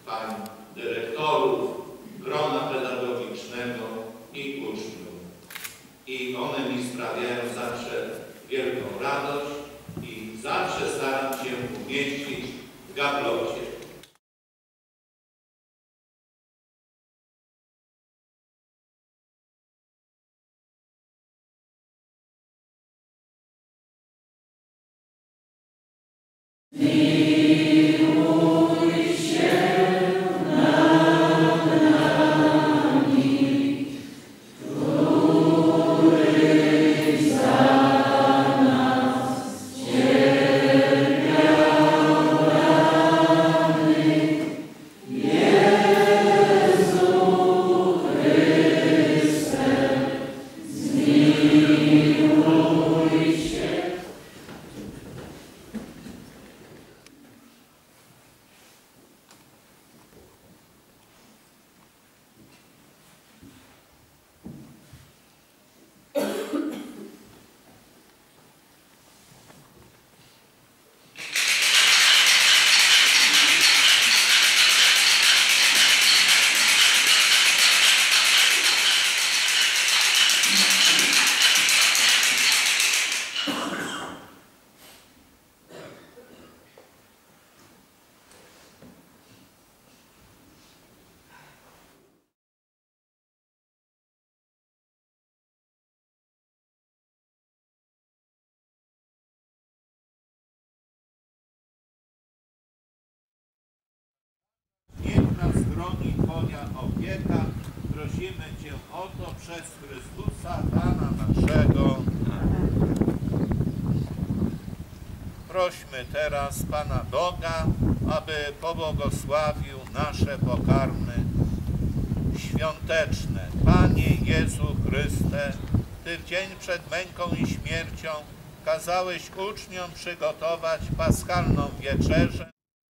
pań dyrektorów, grona pedagogicznego i uczniów. I one mi sprawiają zawsze wielką radość i zawsze staram się umieścić w gablocie. Niech nas chroni Twoja opieka. Prosimy Cię o to przez Chrystusa Pana naszego. Prośmy teraz Pana Boga, aby pobłogosławił nasze pokarmy świąteczne. Panie Jezu Chryste, Ty w dzień przed męką i śmiercią kazałeś uczniom przygotować paschalną wieczerzę.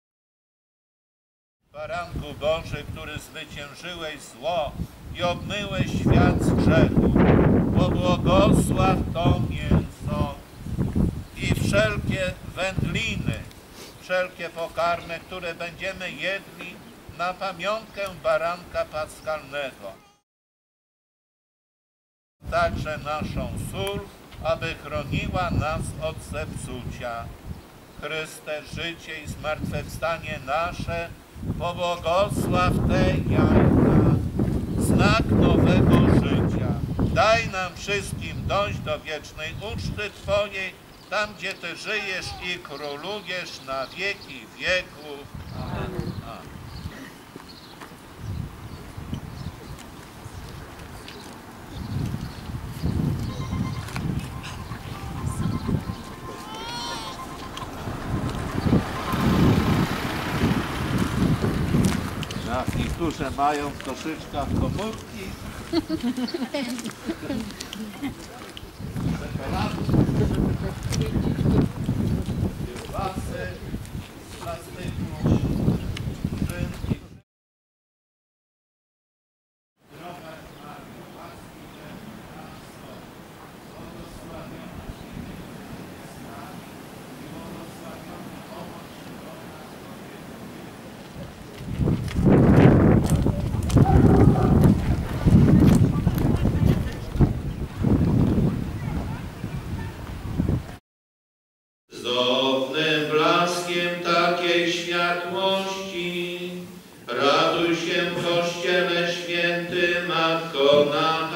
Baranku Boży, który zwyciężyłeś zło i obmyłeś świat z grzechu, pobłogosław to mięso i wszelkie wędliny, wszelkie pokarmy, które będziemy jedli na pamiątkę baranka paschalnego. Także naszą sól, aby chroniła nas od zepsucia. Chryste, życie i zmartwychwstanie nasze, pobłogosław te jajka, znak nowego życia. Daj nam wszystkim dojść do wiecznej uczty Twojej, tam gdzie Ty żyjesz i królujesz na wieki wieków. Amen. Niektórzy mają w koszyczkach komórki, czekolady, kiełbasy z plastyku, szynki. Zdrowaś Maryjo, łaski pełna Pan z Tobą, błogosławiona Ty z nami i błogosławiony owoc żywota zdobnym blaskiem takiej światłości, raduj się, Kościele święty, Matko nasza.